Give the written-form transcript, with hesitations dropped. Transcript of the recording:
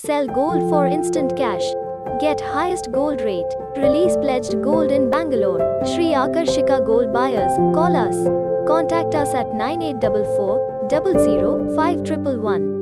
Sell gold for instant cash. Get highest gold rate. Release pledged gold in Bangalore. Shree Aakarshika Gold Buyers. Call us. Contact us at 9844 00 5111.